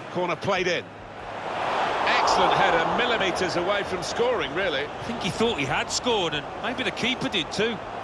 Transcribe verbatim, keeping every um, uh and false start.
Corner played in. Excellent header, millimetres away from scoring, really. I think he thought he had scored, and maybe the keeper did too.